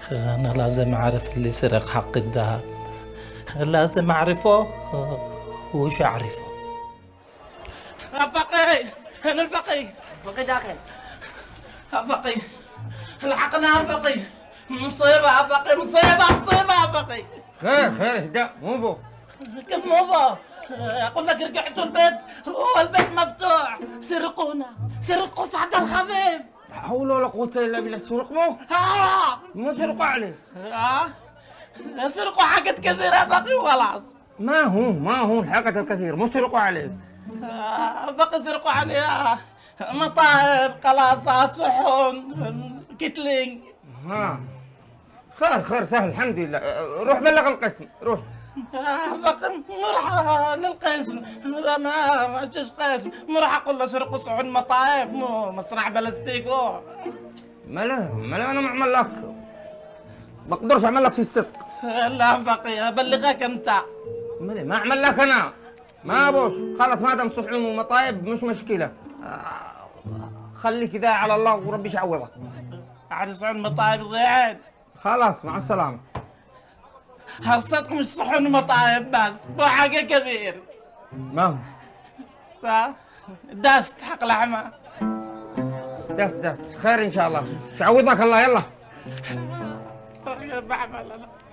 أنا لازم أعرف اللي سرق حق الذهب، لازم أعرفه وش أعرفه. فقيه، أنا الفقيه. فقيه داخل. فقيه الحقنا فقيه، مصيبة فقيه، مصيبة فقيه. خير اهدأ مو بو. كيف مو اقول لك رجعتوا البيت والبيت مفتوح، سرقوا سعد الخفيف. لا حول ولا قوة الا بالله. سرق مو سرقوا عليه. سرقوا حاجات كثيرة بقي وخلاص. ما هو الحاجات الكثير، مو سرقوا عليه. بقي سرقوا عليه مطاعم، قلاصات، صحون، كتلينج. خير سهل الحمد لله. روح بلغ القسم روح. بقي راح للقسم، ما فيش قسم، راح اقول له سرقوا صحون مطاعم، مو مصنع بلاستيك. ملا انا ما اعمل لك، ما اقدرش اعمل لك شيء صدق. لا فقيه ابلغك انت. ملا ما اعمل لك انا، ما ابوش. خلاص ما دام صحون ومطايب مش مشكله. خليك كذا على الله وربي يعوضك. عاد صحون مطاعم ضيعين. خلاص مع السلامه. هالصدق مش صحون مطاعم بس، مو حاجه كثير. ما هو داست حق لحمه. داس خير ان شاء الله. يعوضك الله. يلا بعمل انا.